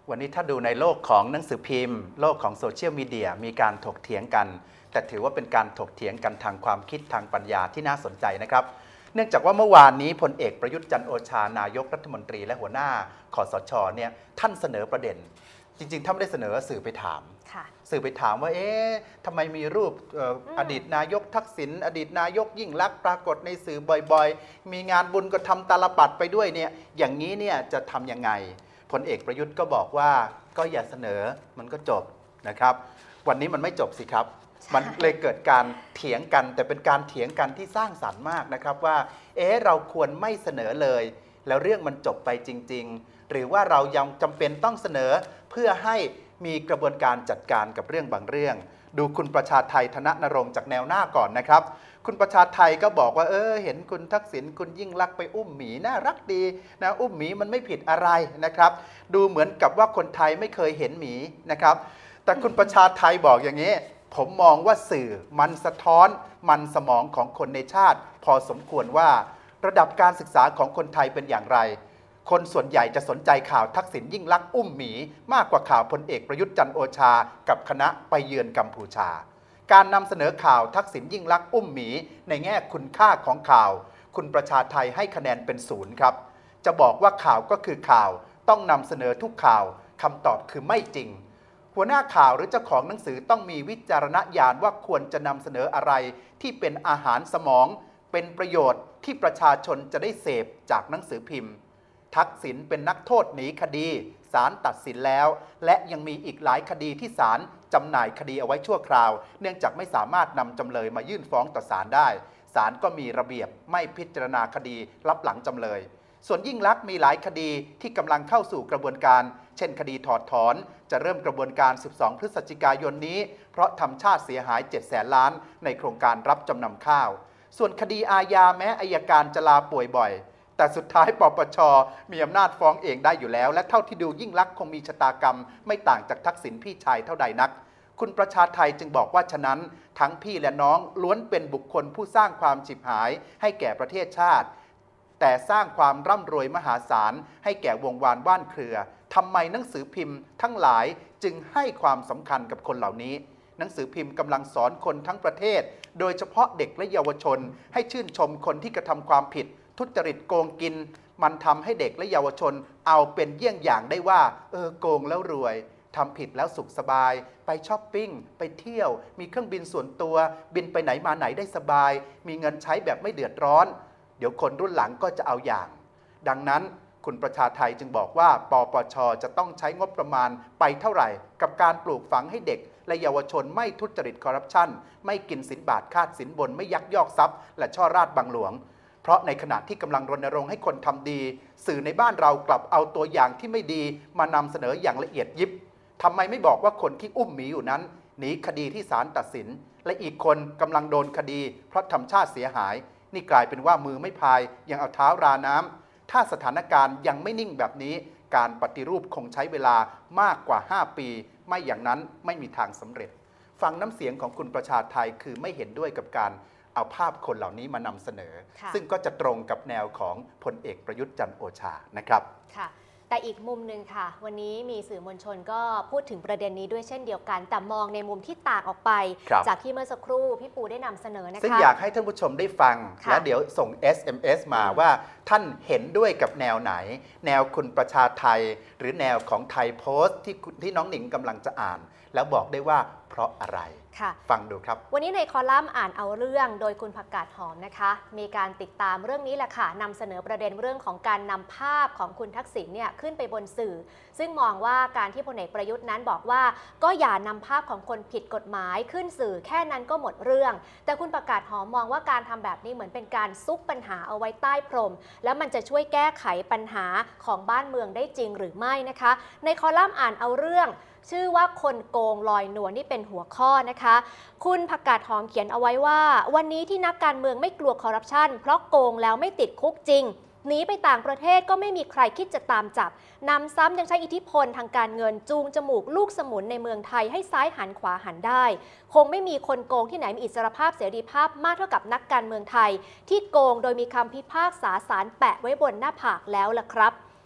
วันนี้ถ้าดูในโลกของหนังสือพิมพ์โลกของโซเชียลมีเดียมีการถกเถียงกันแต่ถือว่าเป็นการถกเถียงกันทางความคิดทางปัญญาที่น่าสนใจนะครับเนื่องจากว่าเมื่อวานนี้พลเอกประยุทธ์จันทร์โอชานายกรัฐมนตรีและหัวหน้าคสช.เนี่ยท่านเสนอประเด็นจริงๆท่านไม่ได้เสนอสื่อไปถามสื่อไปถามว่าทำไมมีรูปอดีตนายกทักษิณอดีตนายกยิ่งลักษณ์ปรากฏในสื่อบ่อยๆมีงานบุญก็ทำตาลปัดไปด้วยเนี่ยอย่างนี้เนี่ยจะทำยังไงพลเอกประยุทธ์ก็บอกว่าก็อย่าเสนอมันก็จบนะครับวันนี้มันไม่จบสิครับมันเลยเกิดการเถียงกันแต่เป็นการเถียงกันที่สร้างสรรค์มากนะครับว่าเราควรไม่เสนอเลยแล้วเรื่องมันจบไปจริงๆหรือว่าเรายังจำเป็นต้องเสนอเพื่อให้มีกระบวนการจัดการกับเรื่องบางเรื่องดูคุณประชาไทธนณรงค์จากแนวหน้าก่อนนะครับคุณประชาไทก็บอกว่าเห็นคุณทักษิณคุณยิ่งลักษณ์ไปอุ้มหมีน่ารักดีนะอุ้มหมีมันไม่ผิดอะไรนะครับดูเหมือนกับว่าคนไทยไม่เคยเห็นหมีนะครับแต่คุณประชาไทบอกอย่างนี้ผมมองว่าสื่อมันสะท้อนมันสมองของคนในชาติพอสมควรว่าระดับการศึกษาของคนไทยเป็นอย่างไรคนส่วนใหญ่จะสนใจข่าวทักษิณยิ่งลักษณ์อุ้มหมีมากกว่าข่าวพลเอกประยุทธ์จันทร์โอชากับคณะไปเยือนกัมพูชาการนำเสนอข่าวทักษิณยิ่งลักษณ์อุ้มหมีในแง่คุณค่าของข่าวคุณประชาไทให้คะแนนเป็น0ครับจะบอกว่าข่าวก็คือข่าวต้องนำเสนอทุกข่าวคำตอบคือไม่จริงหัวหน้าข่าวหรือเจ้าของหนังสือต้องมีวิจารณญาณว่าควรจะนำเสนออะไรที่เป็นอาหารสมองเป็นประโยชน์ที่ประชาชนจะได้เสพจากหนังสือพิมพ์ทักษิณเป็นนักโทษหนีคดีศาลตัดสินแล้วและยังมีอีกหลายคดีที่ศาลจำหน่ายคดีเอาไว้ชั่วคราวเนื่องจากไม่สามารถนำจำเลยมายื่นฟ้องต่อศาลได้ศาลก็มีระเบียบไม่พิจารณาคดีรับหลังจำเลยส่วนยิ่งลักษณ์มีหลายคดีที่กำลังเข้าสู่กระบวนการเช่นคดีถอดถอนจะเริ่มกระบวนการ12พฤศจิกายนนี้เพราะทำชาติเสียหาย700,000 ล้านในโครงการรับจำนำข้าวส่วนคดีอาญาแม้อัยการจะลาป่วยบ่อยแต่สุดท้ายปปช.มีอำนาจฟ้องเองได้อยู่แล้วและเท่าที่ดูยิ่งลักษณ์คงมีชะตากรรมไม่ต่างจากทักษิณพี่ชายเท่าใดนักคุณประชาไทจึงบอกว่าฉะนั้นทั้งพี่และน้องล้วนเป็นบุคคลผู้สร้างความฉิบหายให้แก่ประเทศชาติแต่สร้างความร่ำรวยมหาศาลให้แก่วงวานว่านเครือทำไมหนังสือพิมพ์ทั้งหลายจึงให้ความสำคัญกับคนเหล่านี้หนังสือพิมพ์กำลังสอนคนทั้งประเทศโดยเฉพาะเด็กและเยาวชนให้ชื่นชมคนที่กระทำความผิดทุจริตโกงกินมันทำให้เด็กและเยาวชนเอาเป็นเยี่ยงอย่างได้ว่าโกงแล้วรวยทำผิดแล้วสุขสบายไปช้อปปิ้งไปเที่ยวมีเครื่องบินส่วนตัวบินไปไหนมาไหนได้สบายมีเงินใช้แบบไม่เดือดร้อนเดี๋ยวคนรุ่นหลังก็จะเอาอย่างดังนั้นคุณประชาไทจึงบอกว่าปปช.จะต้องใช้งบประมาณไปเท่าไหร่กับการปลูกฝังให้เด็กและเยาวชนไม่ทุจริตคอร์รัปชันไม่กินสินบาทคาดสินบนไม่ยักยอกทรัพย์และช่อราษฎร์บังหลวงเพราะในขณะที่กำลังรณรงค์ให้คนทำดีสื่อในบ้านเรากลับเอาตัวอย่างที่ไม่ดีมานำเสนออย่างละเอียดยิบทำไมไม่บอกว่าคนที่อุ้มหมีอยู่นั้นหนีคดีที่ศาลตัดสินและอีกคนกำลังโดนคดีเพราะทำชาติเสียหายนี่กลายเป็นว่ามือไม่พายยังเอาเท้าราน้ำถ้าสถานการณ์ยังไม่นิ่งแบบนี้การปฏิรูปคงใช้เวลามากกว่า5ปีไม่อย่างนั้นไม่มีทางสำเร็จฟังน้ำเสียงของคุณประชาไทคือไม่เห็นด้วยกับการเอาภาพคนเหล่านี้มานำเสนอซึ่งก็จะตรงกับแนวของพลเอกประยุทธ์จันทร์โอชานะครับค่ะแต่อีกมุมหนึ่งค่ะวันนี้มีสื่อมวลชนก็พูดถึงประเด็นนี้ด้วยเช่นเดียวกันแต่มองในมุมที่ต่างออกไปจากที่เมื่อสักครู่พี่ปูได้นำเสนอนะคะซึ่งอยากให้ท่านผู้ชมได้ฟังและเดี๋ยวส่ง SMS มาว่าท่านเห็นด้วยกับแนวไหนแนวคุณประชาไทหรือแนวของไทยโพสต์ที่น้องหนิงกำลังจะอ่านแล้วบอกได้ว่าเพราะอะไรฟังดูครับวันนี้ในคอลัมน์อ่านเอาเรื่องโดยคุณผักกาดหอมนะคะมีการติดตามเรื่องนี้แหละค่ะนำเสนอประเด็นเรื่องของการนำภาพของคุณทักษิณเนี่ยขึ้นไปบนสื่อซึ่งมองว่าการที่พลเอกประยุทธ์นั้นบอกว่าก็อย่านำภาพของคนผิดกฎหมายขึ้นสื่อแค่นั้นก็หมดเรื่องแต่คุณผักกาดหอมมองว่าการทำแบบนี้เหมือนเป็นการซุกปัญหาเอาไว้ใต้พรมแล้วมันจะช่วยแก้ไขปัญหาของบ้านเมืองได้จริงหรือไม่นะคะในคอลัมน์อ่านเอาเรื่องชื่อว่าคนโกงลอยนวลนี่เป็นหัวข้อนะคะคุณผักกาดหอมเขียนเอาไว้ว่าวันนี้ที่นักการเมืองไม่กลัวคอร์รัปชันเพราะโกงแล้วไม่ติดคุกจริงหนีไปต่างประเทศก็ไม่มีใครคิดจะตามจับนำซ้ำยังใช้อิทธิพลทางการเงินจูงจมูกลูกสมุนในเมืองไทยให้ซ้ายหันขวาหันได้คงไม่มีคนโกงที่ไหนมีอิสรภาพเสรีภาพมากเท่ากับนักการเมืองไทยที่โกงโดยมีคำพิพากษาศาลแปะไว้บนหน้าผากแล้วล่ะครับ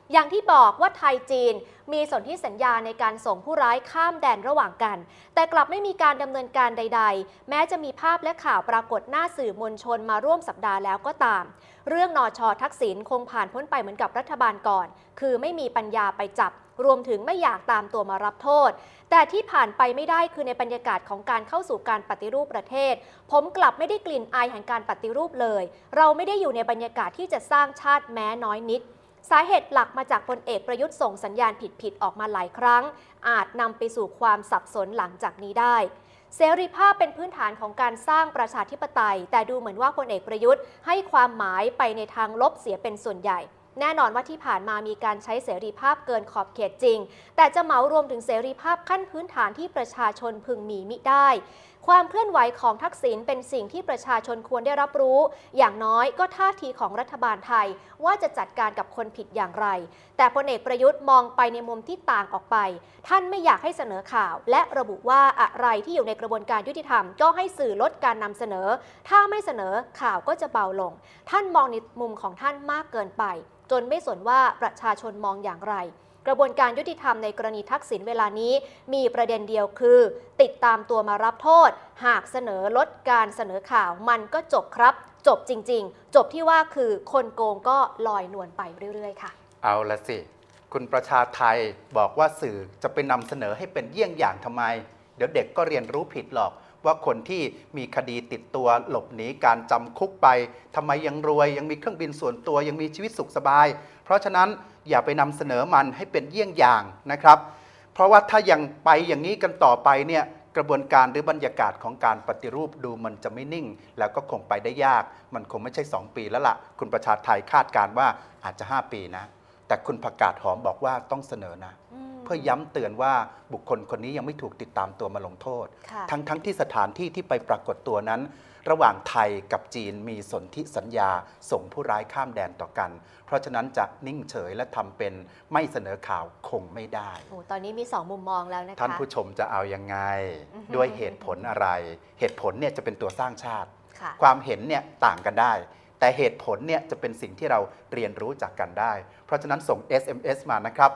อย่างที่บอกว่าไทยจีนมีสนธิสัญญาในการส่งผู้ร้ายข้ามแดนระหว่างกัน แต่กลับไม่มีการดำเนินการใดๆ แม้จะมีภาพและข่าวปรากฏหน้าสื่อมวลชนมาร่วมสัปดาห์แล้วก็ตาม เรื่องนช.ทักษิณคงผ่านพ้นไปเหมือนกับรัฐบาลก่อน คือไม่มีปัญญาไปจับ รวมถึงไม่อยากตามตัวมารับโทษ แต่ที่ผ่านไปไม่ได้คือในบรรยากาศของการเข้าสู่การปฏิรูปประเทศ ผมกลับไม่ได้กลิ่นอายแห่งการปฏิรูปเลย เราไม่ได้อยู่ในบรรยากาศที่จะสร้างชาติแม้น้อยนิด สาเหตุหลักมาจากพลเอกประยุทธ์ส่งสัญญาณผิดๆออกมาหลายครั้ง อาจนำไปสู่ความสับสนหลังจากนี้ได้ เสรีภาพเป็นพื้นฐานของการสร้างประชาธิปไตย แต่ดูเหมือนว่าพลเอกประยุทธ์ให้ความหมายไปในทางลบเสียเป็นส่วนใหญ่ แน่นอนว่าที่ผ่านมามีการใช้เสรีภาพเกินขอบเขตจริง แต่จะเหมารวมถึงเสรีภาพขั้นพื้นฐานที่ประชาชนพึงมีมิได้ ความเคลื่อนไหวของทักษิณเป็นสิ่งที่ประชาชนควรได้รับรู้ อย่างน้อยก็ท่าทีของรัฐบาลไทยว่าจะจัดการกับคนผิดอย่างไร แต่พลเอกประยุทธ์มองไปในมุมที่ต่างออกไป ท่านไม่อยากให้เสนอข่าว และระบุว่าอะไรที่อยู่ในกระบวนการยุติธรรมก็ให้สื่อลดการนำเสนอ ถ้าไม่เสนอข่าวก็จะเบาลง ท่านมองในมุมของท่านมากเกินไป จนไม่สนว่าประชาชนมองอย่างไร กระบวนการยุติธรรมในกรณีทักษิณเวลานี้มีประเด็นเดียวคือ ติดตามตัวมารับโทษ หากเสนอลดการเสนอข่าวมันก็จบครับ จบจริงๆ จบที่ว่าคือคนโกงก็ลอยนวลไปเรื่อยๆค่ะเอาละสิคุณประชาไทยบอกว่าสื่อจะไปนำเสนอให้เป็นเยี่ยงอย่างทำไมเดี๋ยวเด็กก็เรียนรู้ผิดหรอกว่าคนที่มีคดีติดตัวหลบหนีการจำคุกไปทำไมยังรวยยังมีเครื่องบินส่วนตัวยังมีชีวิตสุขสบายเพราะฉะนั้นอย่าไปนำเสนอมันให้เป็นเยี่ยงอย่างนะครับเพราะว่าถ้ายังไปอย่างนี้กันต่อไปเนี่ยกระบวนการหรือบรรยากาศของการปฏิรูปดูมันจะไม่นิ่งแล้วก็คงไปได้ยากมันคงไม่ใช่2 ปีแล้วล่ะคุณประชาไทยคาดการว่าอาจจะ5 ปีนะแต่คุณประกาศหอมบอกว่าต้องเสนอนะเพื่อย้ำเตือนว่าบุคคลคนนี้ยังไม่ถูกติดตามตัวมาลงโทษทั้งที่สถานที่ที่ไปปรากฏตัวนั้นระหว่างไทยกับจีนมีสนธิสัญญาส่งผู้ร้ายข้ามแดนต่อกันเพราะฉะนั้นจะนิ่งเฉยและทำเป็นไม่เสนอข่าวคงไม่ได้ตอนนี้มี2 มุมมองแล้วนะคะท่านผู้ชมจะเอายังไงด้วยเหตุผลอะไรเหตุผลเนี่ยจะเป็นตัวสร้างชาติความเห็นเนี่ยต่างกันได้แต่เหตุผลเนี่ยจะเป็นสิ่งที่เราเรียนรู้จากกันได้เพราะฉะนั้นส่ง SMS มานะครับ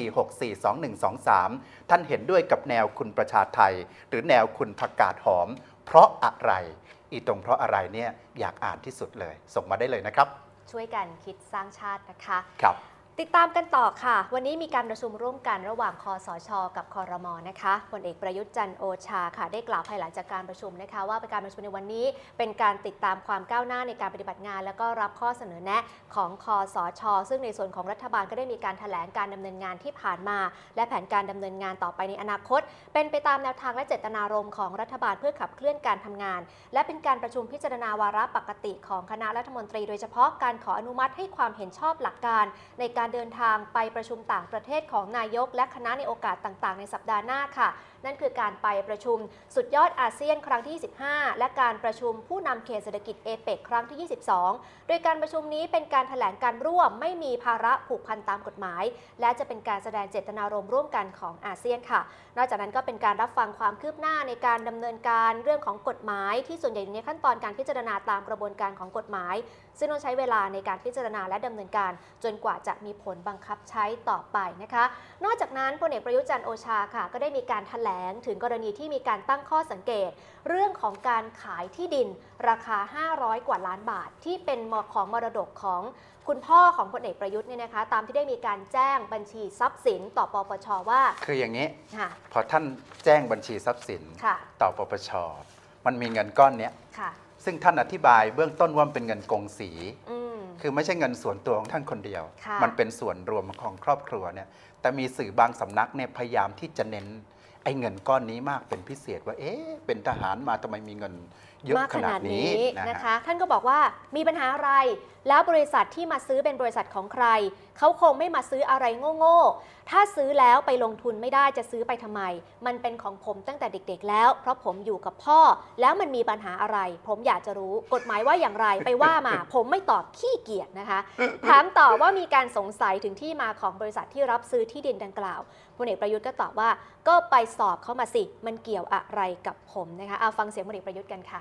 4642123ท่านเห็นด้วยกับแนวคุณประชาไทยหรือแนวคุณผักกาดหอมเพราะอะไรตรงเพราะอะไรเนี่ยอยากอ่านที่สุดเลยส่งมาได้เลยนะครับช่วยกันคิดสร้างชาตินะคะครับติดตามกันต่อค่ะวันนี้มีการประชุมร่วมกันระหว่างคสช.กับครม.นะคะพลเอกประยุทธ์จันทร์โอชาค่ะได้กล่าวภายหลังจากการประชุมนะคะว่าการประชุมในวันนี้เป็นการติดตามความก้าวหน้าในการปฏิบัติงานแล้วก็รับข้อเสนอแนะของคสช.ซึ่งในส่วนของรัฐบาลก็ได้มีการแถลงการดำเนินงานที่ผ่านมาและแผนการดำเนินงานต่อไปในอนาคตเป็นไปตามแนวทางและเจตนารมณ์ของรัฐบาลเพื่อขับเคลื่อนการทำงานและเป็นการประชุมพิจารณาวาระปกติของคณะรัฐมนตรีโดยเฉพาะการขออนุมัติให้ความเห็นชอบหลักการในการเดินทางไปประชุมต่างประเทศของนายกและคณะในโอกาสต่างๆในสัปดาห์หน้าค่ะนั่นคือการไปประชุมสุดยอดอาเซียนครั้งที่25และการประชุมผู้นำเขตเศรษฐกิจเอเปกครั้งที่22โดยการประชุมนี้เป็นการแถลงการร่วมไม่มีภาระผูกพันตามกฎหมายและจะเป็นการแสดงเจตนารมณ์ร่วมกันของอาเซียนค่ะนอกจากนั้นก็เป็นการรับฟังความคืบหน้าในการดำเนินการเรื่องของกฎหมายที่ส่วนใหญ่อยู่ในขั้นตอนการพิจารณาตามกระบวนการของกฎหมายซึ่งต้องใช้เวลาในการพิจารณาและดำเนินการจนกว่าจะมีผลบังคับใช้ต่อไปนะคะนอกจากนั้นพลเอกประยุทธ์จันทร์โอชาค่ะก็ได้มีการแถลงถึงกรณีที่มีการตั้งข้อสังเกตเรื่องของการขายที่ดินราคา500 กว่าล้านบาทที่เป็นของมรดกของคุณพ่อของพลเอกประยุทธ์เนี่ยนะคะตามที่ได้มีการแจ้งบัญชีทรัพย์สินต่อปปช.ว่าคืออย่างนี้พอท่านแจ้งบัญชีทรัพย์สินต่อปปช.มันมีเงินก้อนนี้ซึ่งท่านอธิบายเบื้องต้นว่าเป็นเงินกงสีคือไม่ใช่เงินส่วนตัวของท่านคนเดียวมันเป็นส่วนรวมของครอบครัวเนี่ยแต่มีสื่อบางสำนักเนี่ยพยายามที่จะเน้นไอ้เงินก้อนนี้มากเป็นพิเศษว่าเป็นทหารมาทำไมมีเงินเยอะขนาดนี้นะคะท่านก็บอกว่ามีปัญหาอะไรแล้วบริษัทที่มาซื้อเป็นบริษัทของใครเขาคงไม่มาซื้ออะไรโง่ๆถ้าซื้อแล้วไปลงทุนไม่ได้จะซื้อไปทำไมมันเป็นของผมตั้งแต่เด็กๆแล้วเพราะผมอยู่กับพ่อแล้วมันมีปัญหาอะไรผมอยากจะรู้กฎหมายว่าอย่างไรไปว่ามา ผมไม่ตอบขี้เกียจนะคะถามต่อว่ามีการสงสัยถึงที่มาของบริษัทที่รับซื้อที่ดินดังกล่าวพลเอกประยุทธ์ก็ตอบว่าก็ไปสอบเขามาสิมันเกี่ยวอะไรกับผมนะคะเอาฟังเสียงพลเอกประยุทธ์กันค่ะ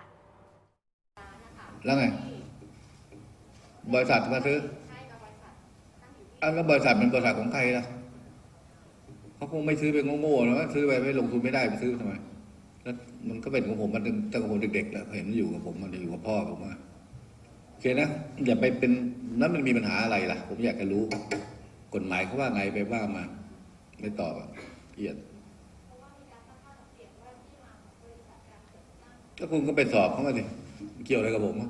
แล้วไงบริษัทมาซื้อแล้วบริษัทเป็นบริษัทของใครล่ะเขาคงไม่ซื้อไปโง่ๆนะซื้อไปไม่ลงทุนไม่ได้ไปซื้อทำไมแล้วมันก็เป็นของผมมันตั้งแต่ผมเด็กๆแล้วเห็นมันอยู่กับผมมันอยู่กับพ่อผมมาโอเคนะอย่าไปเป็นนั้นมันมีปัญหาอะไรล่ะผมอยากจะรู้กฎหมายเขาว่าไงไปว่ามาไม่ตอบเอียดก็คุณก็ไปสอบเขามาดิเกี่ยวอะไรกับผม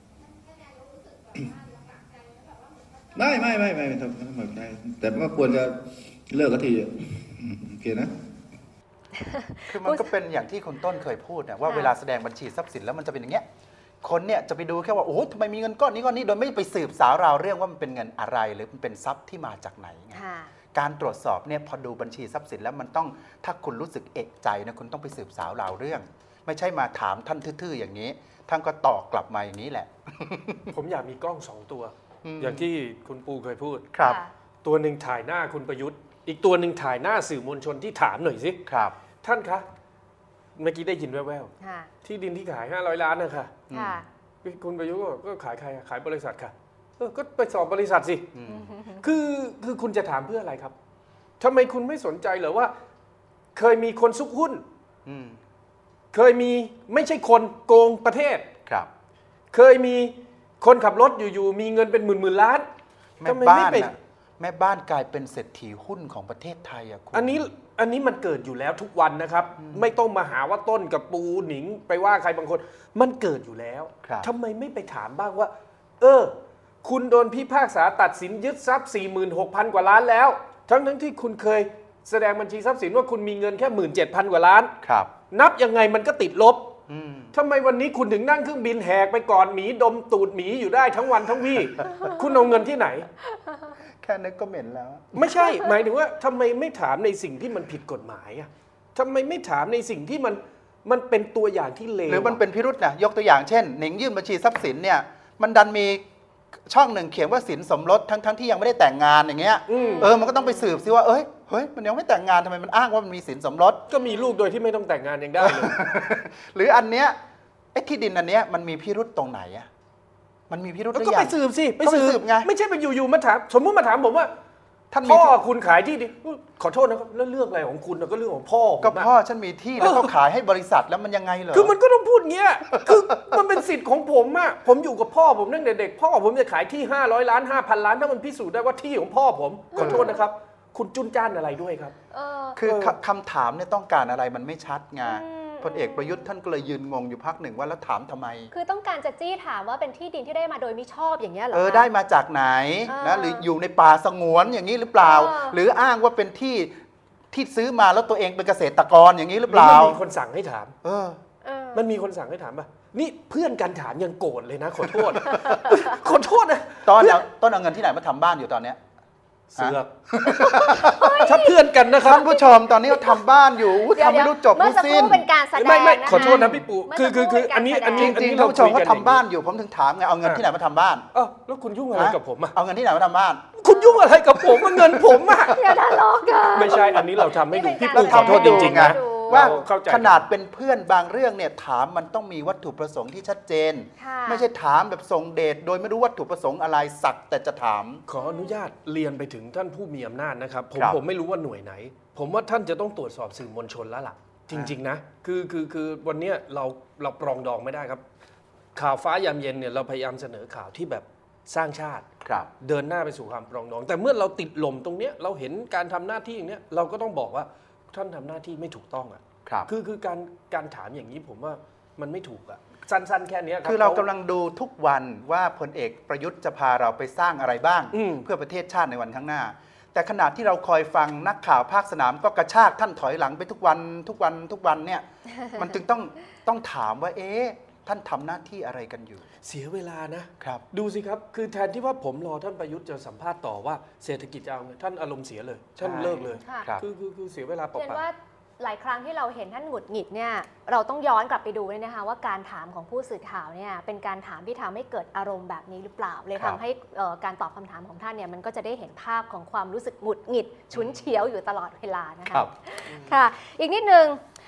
ไม่ทำแบบใจแต่ว่าควรจะเลิกกันทีโอเคนะคือมันก็เป็นอย่างที่คุณต้นเคยพูดนะว่าเวลาแสดงบัญชีทรัพย์สินแล้วมันจะเป็นอย่างเงี้ยคนเนี่ยจะไปดูแค่ว่าโอ้โหทำไมมีเงินก้อนนี้โดยไม่ไปสืบสาวราวเรื่องว่ามันเป็นเงินอะไรหรือมันเป็นทรัพย์ที่มาจากไหนไงการตรวจสอบเนี่ยพอดูบัญชีทรัพย์สินแล้วมันต้องถ้าคุณรู้สึกเอะใจนะคุณต้องไปสืบสาวราวเรื่องไม่ใช่มาถามท่านทื่อๆอย่างนี้ท่านก็ตอบกลับมาอย่างนี้แหละผมอยากมีกล้อง2 ตัว อย่างที่คุณปูเคยพูดครับตัวหนึ่งถ่ายหน้าคุณประยุทธ์อีกตัวหนึ่งถ่ายหน้าสื่อมวลชนที่ถามหน่อยสิครับท่านคะเมื่อกี้ได้ยินแว่วๆที่ดินที่ขาย500 ล้านนะคะคุณประยุทธ์ก็ขายใครขายบริษัทค่ะก็ไปสอบบริษัทสิคือคุณจะถามเพื่ออะไรครับทำไมคุณไม่สนใจเหรอว่าเคยมีคนซุกหุ้นเคยมีไม่ใช่คนโกงประเทศครับเคยมีคนขับรถอยู่ๆมีเงินเป็นหมื่นล้านแม่บ้านนะแม่บ้านกลายเป็นเศรษฐีหุ้นของประเทศไทยอ่ะคุณอันนี้มันเกิดอยู่แล้วทุกวันนะครับไม่ต้องมาหาว่าต้นกับปูหนิงไปว่าใครบางคนมันเกิดอยู่แล้วทำไมไม่ไปถามบ้างว่าคุณโดนพิพากษาตัดสินยึดทรัพย์ 46,000 กว่าล้านแล้วทั้งที่คุณเคยแสดงบัญชีทรัพย์สินว่าคุณมีเงินแค่ 17,000 กว่าล้านนับยังไงมันก็ติดลบทำไมวันนี้คุณถึงนั่งเครื่องบินแหกไปก่อนหมีดมตูดหมีอยู่ได้ทั้งวันทั้งวี่ คุณเอาเงินที่ไหนแค่นึกก็เหม็นแล้วไม่ใช่หมายถึงว่าทำไมไม่ถามในสิ่งที่มันผิดกฎหมายอ่ะทำไมไม่ถามในสิ่งที่มันเป็นตัวอย่างที่เลวหรือมันเป็นพิรุษนะยกตัวอย่างเช่นหนิงยื่นบัญชีทรัพย์สินเนี่ยมันดันมีช่องหนึ่งเขียนว่าสินสมรสทั้งที่ยังไม่ได้แต่งงานอย่างเงี้ยมันก็ต้องไปสืบซิว่าเฮ้ยมันยังไม่แต่งงานทำไมมันอ้างว่ามันมีสินสมรสก็มีลูกโดยที่ไม่ต้องแต่งงานยังได้เลยหรืออันเนี้ยไอ้ที่ดินอันเนี้ยมันมีพิรุษตรงไหนอะมันมีพิรุษหรือยังก็ไปสืบสิไปสืบไงไม่ใช่ไปอยู่ๆมาถามสมมติมาถามผมว่าท่านพ่อคุณขายที่ดินขอโทษนะครับแล้วเรื่องอะไรของคุณก็เรื่องของพ่อก็พ่อฉันมีที่แล้วเขาขายให้บริษัทแล้วมันยังไงเหรอคือมันก็ต้องพูดเงี้ยคือมันเป็นสิทธิ์ของผมอะผมอยู่กับพ่อผมตั้งแต่เด็กพ่อผมจะขายที่500 ล้าน 5,000 ล้านถ้ามันพิสูจน์ได้ว่าที่ของพ่อผมขอโทษนะครับคุณจุนจ้านอะไรด้วยครับคือคำถามเนี่ยต้องการอะไรมันไม่ชัดไงพลเอกประยุทธ์ท่านก็เลยยืนงงอยู่พักหนึ่งว่าแล้วถามทำไมคือต้องการจะจี้ถามว่าเป็นที่ดินที่ได้มาโดยมิชอบอย่างเงี้ยเหรอได้มาจากไหนนะหรืออยู่ในป่าสงวนอย่างนี้หรือเปล่าหรืออ้างว่าเป็นที่ซื้อมาแล้วตัวเองเป็นเกษตรกรอย่างนี้หรือเปล่ามันมีคนสั่งให้ถามมันมีคนสั่งให้ถามป่ะนี่เพื่อนกันถามยังโกรธเลยนะขอโทษขอโทษนะต้นเอาเงินที่ไหนมาทำบ้านอยู่ตอนเนี้ยเสือกถ้าเพื่อนกันนะครับท่านผู้ชมตอนนี้เขาทำบ้านอยู่ทำไม่รู้จบไม่สิ้นเป็นการแสดงไม่ขอโทษนะพี่ปู่คืออันนี้จริงๆท่านผู้ชมเขาทำบ้านอยู่ผมถึงถามไงเอาเงินที่ไหนมาทำบ้านแล้วคุณยุ่งอะไรกับผมเอาเงินที่ไหนมาทำบ้านคุณยุ่งอะไรกับผมเงินผมอะอย่าทะเลาะกันไม่ใช่อันนี้เราทำให้ดูพี่ปู่ขอโทษจริงๆนะว่าขนาดเป็นเพื่อนบางเรื่องเนี่ยถามมันต้องมีวัตถุประสงค์ที่ชัดเจนไม่ใช่ถามแบบส่งเดชโดยไม่รู้วัตถุประสงค์อะไรสักแต่จะถามขออนุญาตเรียนไปถึงท่านผู้มีอำนาจนะครับผมไม่รู้ว่าหน่วยไหนผมว่าท่านจะต้องตรวจสอบสื่อมวลชนแล้วล่ะจริงๆนะคือวันนี้เราปรองดองไม่ได้ครับข่าวฟ้ายามเย็นเนี่ยเราพยายามเสนอข่าวที่แบบสร้างชาติเดินหน้าไปสู่ความปรองดองแต่เมื่อเราติดลมตรงเนี้ยเราเห็นการทำหน้าที่อย่างเนี้ยเราก็ต้องบอกว่าท่านทำหน้าที่ไม่ถูกต้องอ่ะคือการถามอย่างนี้ผมว่ามันไม่ถูกอ่ะสั้นๆแค่นี้ครับคือเรากำลังดูทุกวันว่าพลเอกประยุทธ์จะพาเราไปสร้างอะไรบ้างเพื่อประเทศชาติในวันข้างหน้าแต่ขณะที่เราคอยฟังนักข่าวภาคสนามก็กระชากท่านถอยหลังไปทุกวันเนี่ยมันจึงต้องถามว่าท่านทำหน้าที่อะไรกันอยู่เสียเวลานะครับดูสิครับคือแทนที่ว่าผมรอท่านประยุทธ์จะสัมภาษณ์ต่อว่าเศรษฐกิจจะเอาไงท่านอารมณ์เสียเลยท่านเลิกเลยคือเสียเวลาเปล่าๆหลายครั้งที่เราเห็นท่านหงุดหงิดเนี่ยเราต้องย้อนกลับไปดูเลยนะคะว่าการถามของผู้สื่อข่าวเนี่ยเป็นการถามที่ทำให้เกิดอารมณ์แบบนี้หรือเปล่าเลยทำให้การตอบคำถามของท่านเนี่ยมันก็จะได้เห็นภาพของความรู้สึกหงุดหงิดฉุนเฉียวอยู่ตลอดเวลานะคะค่ะอีกนิดนึง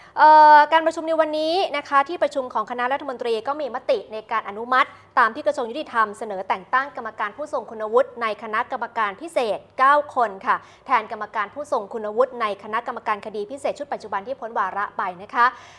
การประชุมในวันนี้นะคะที่ประชุมของคณะรัฐมนตรีก็มีมติในการอนุมัติตามที่กระทรวงยุติธรรมเสนอแต่งตั้งกรรมการผู้ทรงคุณวุฒิในคณะกรรมการพิเศษ 9 คนค่ะแทนกรรมการผู้ทรงคุณวุฒิในคณะกรรมการคดีพิเศษชุดปัจจุบันที่พ้นวาระไปนะคะ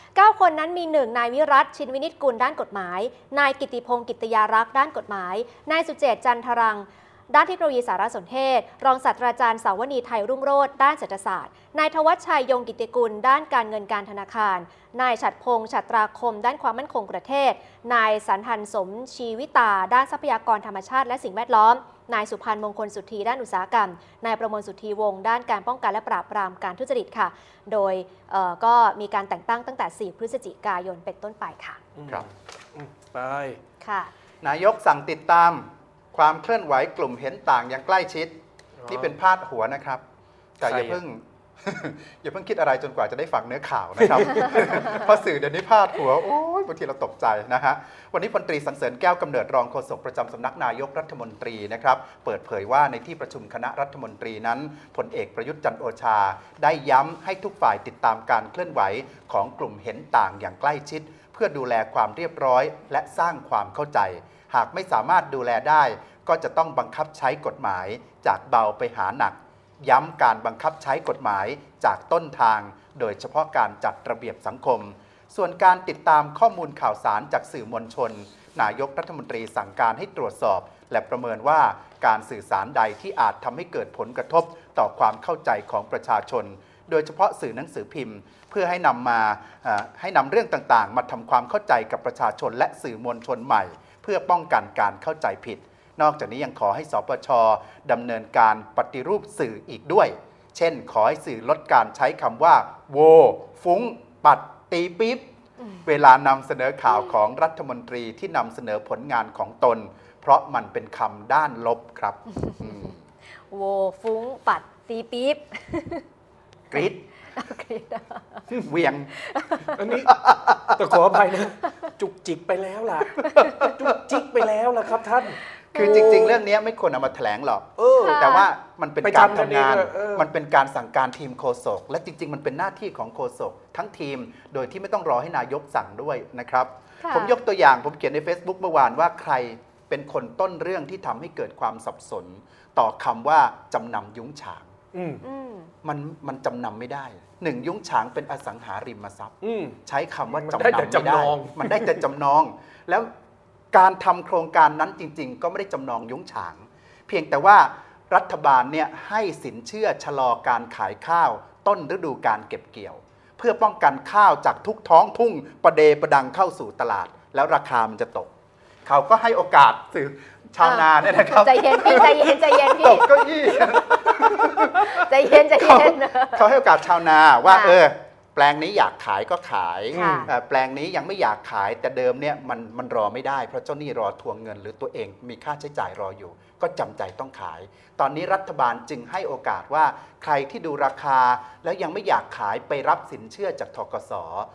9 คนนั้นมี 1 นายวิรัตชินวินิจกุลด้านกฎหมายนายกิติพงศ์กิตยารักษ์ด้านกฎหมายนายสุเจตจันทรังด้านเทคโนโลยีสารสนเทศรองศาสตราจารย์สาวนีไทยรุ่งโรจน์ด้านเศรษฐศาสตร์นายธวัชชัยยงกิติกุลด้านการเงินการธนาคารนายฉัตรพงษ์ฉัตราคมด้านความมั่นคงประเทศนายสันทันสมชีวิตาด้านทรัพยากรธรรมชาติและสิ่งแวดล้อมนายสุพันธ์มงคลสุธีด้านอุตสาหกรรมนายประมวลสุธีวงศ์ด้านการป้องกันและปราบปรามการทุจริตค่ะโดยก็มีการแต่งตั้งตั้งแต่ 4 พฤศจิกายนเป็นต้นไปค่ะครับไปค่ะนายกสั่งติดตามความเคลื่อนไหวกลุ่มเห็นต่างอย่างใกล้ชิดนี่เป็นพาดหัวนะครับแต่อย่าเพิ่ง อย่าเพิ่งคิดอะไรจนกว่าจะได้ฟังเนื้อข่าวนะครับ เพราะสื่อเดี๋ยวนี้พาดหัวโอ้ยบางทีเราตกใจนะฮะวันนี้พลตรีสรรเสริญแก้วกำเนิดรองโฆษกประจำสำนักนายกรัฐมนตรีนะครับเปิดเผยว่าในที่ประชุมคณะรัฐมนตรีนั้นพลเอกประยุทธ์จันทร์โอชาได้ย้ำให้ทุกฝ่ายติดตามการเคลื่อนไหวของกลุ่มเห็นต่างอย่างใกล้ชิดเพื่อดูแลความเรียบร้อยและสร้างความเข้าใจหากไม่สามารถดูแลได้ก็จะต้องบังคับใช้กฎหมายจากเบาไปหาหนักย้ำการบังคับใช้กฎหมายจากต้นทางโดยเฉพาะการจัดระเบียบสังคมส่วนการติดตามข้อมูลข่าวสารจากสื่อมวลชนนายกรัฐมนตรีสั่งการให้ตรวจสอบและประเมินว่าการสื่อสารใดที่อาจทำให้เกิดผลกระทบต่อความเข้าใจของประชาชนโดยเฉพาะสื่อหนังสือพิมพ์เพื่อให้นำเรื่องต่างๆมาทำความเข้าใจกับประชาชนและสื่อมวลชนใหม่เพื่อป้องกันการเข้าใจผิดนอกจากนี้ยังขอให้สปช.ดำเนินการปฏิรูปสื่ออีกด้วยเช่นขอให้สื่อลดการใช้คำว่าโวฟุ้งปัดตีปี๊บเวลานำเสนอข่าวของรัฐมนตรีที่นำเสนอผลงานของตนเพราะมันเป็นคำด้านลบครับโวฟุ้งปัดตีปี๊บกรี๊ดเวียงอันนี้แต่ขออภัยนะจุกจิกไปแล้วล่ะจุกจิกไปแล้วล่ะครับท่านคือจริงๆเรื่องนี้ไม่ควรเอามาแถลงหรอกแต่ว่ามันเป็นการทำงานมันเป็นการสั่งการทีมโฆษกและจริงๆมันเป็นหน้าที่ของโฆษกทั้งทีมโดยที่ไม่ต้องรอให้นายกสั่งด้วยนะครับผมยกตัวอย่างผมเขียนใน Facebook เมื่อวานว่าใครเป็นคนต้นเรื่องที่ทำให้เกิดความสับสนต่อคำว่าจำนำยุ้งฉางมันจำนำไม่ได้1ยุ้งฉางเป็นอสังหาริมทรัพย์ใช้คำว่าจำนำไม่ได้มันได้แต่จำนองแล้วการทำโครงการนั้นจริงๆก็ไม่ได้จำนองยุ้งฉางเพียงแต่ว่ารัฐบาลเนี่ยให้สินเชื่อชะลอการขายข้าวต้นฤดูการเก็บเกี่ยวเพื่อป้องกันข้าวจากทุกท้องทุ่งประเดประดังเข้าสู่ตลาดแล้วราคามันจะตกเขาก็ให้โอกาสสื่อชาวนาเนี่ยนะครับใจเย็นพี่ใจเย็นใจเย็นพี่ตกเก้าอี้ใจเย็นใจเย็นเขาให้โอกาสชาวนาว่าแปลงนี้อยากขายก็ขายแปลงนี้ยังไม่อยากขายแต่เดิมเนี่ยมันรอไม่ได้เพราะเจ้าหนี้รอทวงเงินหรือตัวเองมีค่าใช้จ่ายรออยู่ก็จำใจต้องขายตอนนี้รัฐบาลจึงให้โอกาสว่าใครที่ดูราคาแล้วยังไม่อยากขายไปรับสินเชื่อจากธกส.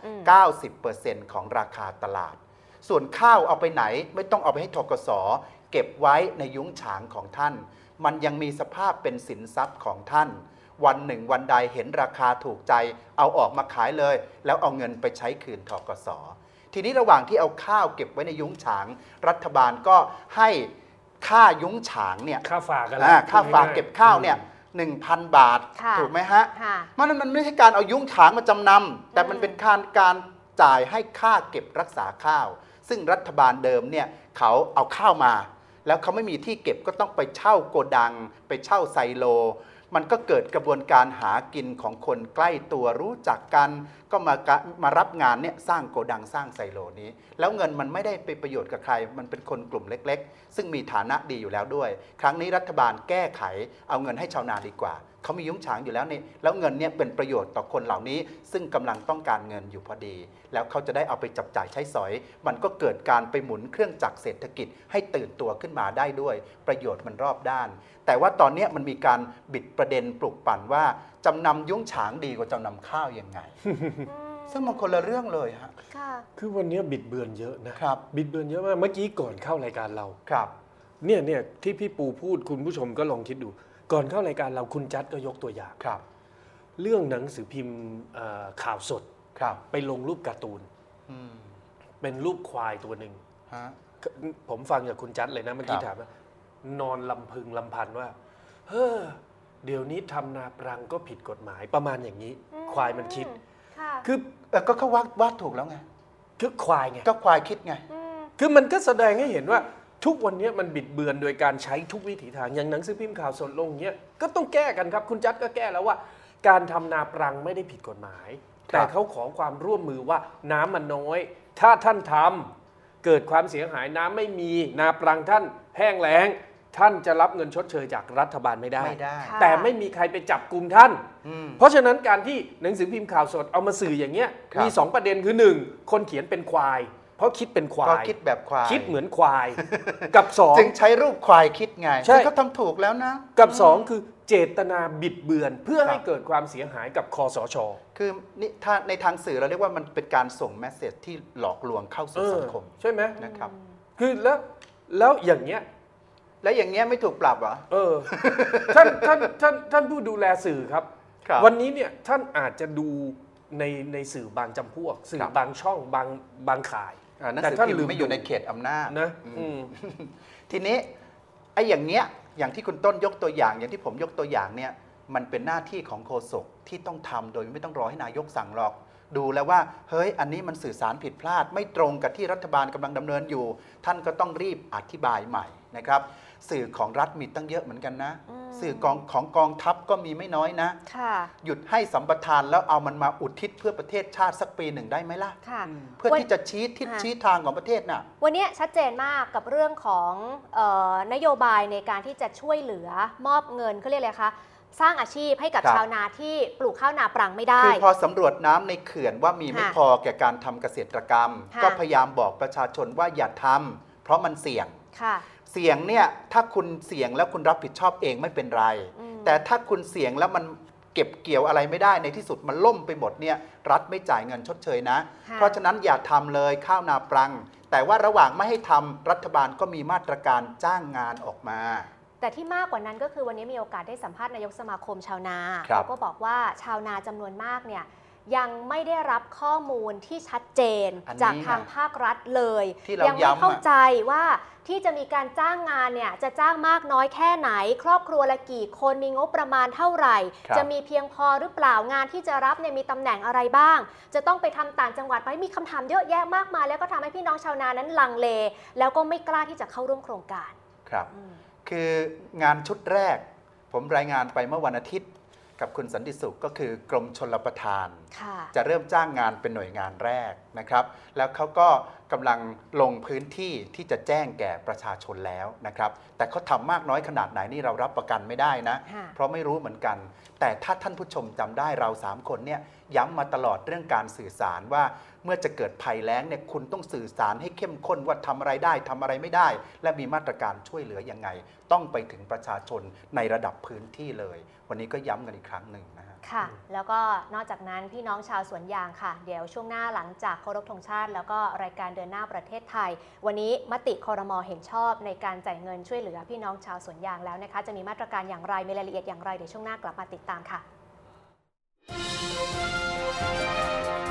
90% ของราคาตลาดส่วนข้าวเอาไปไหนไม่ต้องเอาไปให้ธกส.เก็บไว้ในยุ้งฉางของท่านมันยังมีสภาพเป็นสินทรัพย์ของท่านวันหนึ่งวันใดเห็นราคาถูกใจเอาออกมาขายเลยแล้วเอาเงินไปใช้คืนธกส.ทีนี้ระหว่างที่เอาข้าวเก็บไว้ในยุ้งฉางรัฐบาลก็ให้ค่ายุ้งฉางเนี่ยค่าฝากค่าฝากเก็บข้าวเนี่ย 1,000 บาทถูกไหมฮะมันไม่ใช่การเอายุ้งฉางมาจำนำแต่มันเป็นการจ่ายให้ค่าเก็บรักษาข้าวซึ่งรัฐบาลเดิมเนี่ยเขาเอาข้าวมาแล้วเขาไม่มีที่เก็บก็ต้องไปเช่าโกดังไปเช่าไซโลมันก็เกิดกระบวนการหากินของคนใกล้ตัวรู้จักกันก็มารับงานเนี่ยสร้างโกดังสร้างไซโลนี้แล้วเงินมันไม่ได้ไปประโยชน์กับใครมันเป็นคนกลุ่มเล็กๆซึ่งมีฐานะดีอยู่แล้วด้วยครั้งนี้รัฐบาลแก้ไขเอาเงินให้ชาวนาดีกว่าเขามียุ้งฉางอยู่แล้วนี่แล้วเงินเนี่ยเป็นประโยชน์ต่อคนเหล่านี้ซึ่งกำลังต้องการเงินอยู่พอดีแล้วเขาจะได้เอาไปจับจ่ายใช้สอยมันก็เกิดการไปหมุนเครื่องจักรเศรษฐกิจให้ตื่นตัวขึ้นมาได้ด้วยประโยชน์มันรอบด้านแต่ว่าตอนนี้มันมีการบิดประเด็นปลุกปั่นว่าจำนำยุ้งฉางดีกว่าจำนำข้าวยังไงซึ่งมันคนละเรื่องเลยฮะคือวันนี้บิดเบือนเยอะนะครับบิดเบือนเยอะมากเมื่อกี้ก่อนเข้ารายการเราครับเนี่ยที่พี่ปูพูดคุณผู้ชมก็ลองคิดดูก่อนเข้ารายการเราคุณจัดก็ยกตัวอย่างครับเรื่องหนังสือพิมพ์ข่าวสดครับไปลงรูปการ์ตูนอืมเป็นรูปควายตัวหนึ่งฮะผมฟังจากคุณจัดเลยนะเมื่อกี้ครับถามว่านอนลำพึงลำพันว่าเฮ้อเดี๋ยวนี้ทำนาปรังก็ผิดกฎหมายประมาณอย่างนี้ ควายมันคิดค่ะคือก็เขาวาดถูกแล้วไงควายไงก็ควายคิดไงคือมันก็แสดงให้เห็นว่าทุกวันนี้มันบิดเบือนโดยการใช้ทุกวิถีทางอย่างหนังสือพิมพ์ข่าวสดลงเนี้ยก็ต้องแก้กันครับคุณจัดก็แก้แล้วว่า การทำนาปรังไม่ได้ผิดกฎหมายครับแต่เขาขอความร่วมมือว่าน้ำมันน้อย ถ้าท่านทำเกิดความเสียหายน้ำไม่มีนาปรังท่านแห้งแล้ง ท่านจะรับเงินชดเชยจากรัฐบาลไม่ได้ไม่ได้ค่ะแต่ไม่มีใครไปจับกลุ่มท่านอืมเพราะฉะนั้นการที่หนังสือพิมพ์ข่าวสดเอามาสื่ออย่างเงี้ยครับมี2ประเด็นคือ1คนเขียนเป็นควาย เพราะคิดเป็นควาก็ยคิดแบบควายคิดเหมือนควาย กับสองจึงใช้รูปควายคิดไงใช่ซึ่งเขาทำถูกแล้วนะกับสองคือเจตนาบิดเบือนเพื่อครับให้เกิดความเสียหายกับคอสชคือนี่ถ้าในทางสื่อเราเรียกว่ามันเป็นการส่งแมสเซจที่หลอกลวงเข้าสู่สังคมใช่ไหมนะครับคือแล้วอย่างเงี้ยแล้วอย่างเงี้ยไม่ถูกปรับเหรอท่านผู้ดูแลสื่อครับครับวันนี้เนี่ยท่านอาจจะดูในสื่อบางจำพวก สื่อบางช่องบางข่ายหนังแต่สือท่านพิมลืพ์ไม่อยู่ในเขตอำนาจนะทีนี้ไอ้อย่างเงี้ยอย่างที่คุณต้นยกตัวอย่าง อย่างที่ผมยกตัวอย่างเนี่ยมันเป็นหน้าที่ของโฆษกที่ต้องทำโดยไม่ต้องรอให้นายกสั่งหรอก ดูแล้วว่าเฮ้ยอันนี้มันสื่อสารผิดพลาด ไม่ตรงกับที่รัฐบาลกำลังดำเนินอยู่ ท่านก็ต้องรีบอธิบายใหม่นะครับ สื่อของรัฐมีตั้งเยอะเหมือนกันนะ สื่อของกองทัพก็มีไม่น้อยนะค่ะหยุดให้สัมปทานแล้วเอามันมาอุทิศเพื่อประเทศชาติสักปีหนึ่งได้ไหมล่ะค่ะเพื่อที่จะชี้ทิศชี้ทางของประเทศน่ะวันนี้ชัดเจนมากกับเรื่องของนโยบายในการที่จะช่วยเหลือมอบเงินเขาเรียกอะไรคะสร้างอาชีพให้กับครับชาวนาที่ปลูกข้าวนาปรังไม่ได้คือพอสำรวจน้ำในเขื่อนว่ามีไม่ค่ะพอแก่การทำเกษตรกรรมค่ะก็พยายามบอกประชาชนว่าอย่าทำเพราะมันเสี่ยงค่ะเสี่ยงเนี่ยถ้าคุณเสี่ยงแล้วคุณรับผิดชอบเองไม่เป็นไร แต่ถ้าคุณเสี่ยงแล้วมันเก็บเกี่ยวอะไรไม่ได้ในที่สุดมันล่มไปหมดเนี่ยรัฐไม่จ่ายเงินชดเชยนะค่ะเพราะฉะนั้นอย่าทำเลยข้าวนาปรัง แต่ว่าระหว่างไม่ให้ทำรัฐบาลก็มีมาตรการจ้างงานออกมาแต่ที่มากกว่านั้นก็คือวันนี้มีโอกาสได้สัมภาษณ์นายกสมาคมชาวนาครับเขาก็บอกว่าชาวนาจำนวนมากเนี่ยยังไม่ได้รับข้อมูลที่ชัดเจนอันนี้จากทางภาครัฐเลยที่เรายัไม่ย้ำอะเข้าใจว่าที่จะมีการจ้างงานเนี่ยจะจ้างมากน้อยแค่ไหน ครอบครัวละกี่คนมีงบประมาณเท่าไหร่ครับจะมีเพียงพอหรือเปล่างานที่จะรับเนี่ยมีตำแหน่งอะไรบ้าง จะต้องไปทำต่างจังหวัดไหมมีคำถามเยอะแยะมากมายแล้วก็ทำให้พี่น้องชาวนานั้นลังเล แล้วก็ไม่กล้าที่จะเข้าร่วมโครงการครับ คืองานชุดแรก ผมรายงานไปเมื่อวันอาทิตย์ กับคุณสันติสุขก็คือกรมชลประทานค่ะจะเริ่มจ้างงานเป็นหน่วยงานแรกนะครับ แล้วเขาก็กำลังลงพื้นที่ที่จะแจ้งแก่ประชาชนแล้วนะครับ แต่เขาทำมากน้อยขนาดไหนนี่เรารับประกันไม่ได้นะค่ะเพราะไม่รู้เหมือนกัน แต่ถ้าท่านผู้ชมจำได้เรา3คนเนี่ยย้ำมาตลอดเรื่องการสื่อสารว่าเมื่อจะเกิดภัยแล้งเนี่ยคุณต้องสื่อสารให้เข้มข้นว่าทำอะไรได้ทำอะไรไม่ได้ และมีมาตรการช่วยเหลือยังไง ต้องไปถึงประชาชนในระดับพื้นที่เลย วันนี้ก็ย้ำกันอีกครั้งหนึ่งนะฮะค่ะ แล้วก็นอกจากนั้นพี่น้องชาวสวนยางค่ะ เดี๋ยวช่วงหน้าหลังจากเคารพธงชาติ แล้วก็รายการเดินหน้าประเทศไทย วันนี้มติครม.เห็นชอบในการจ่ายเงินช่วยเหลือพี่น้องชาวสวนยางแล้วนะคะ จะมีมาตรการอย่างไรมีรายละเอียดอย่างไรเดี๋ยวช่วงหน้ากลับมาติดตามค่ะ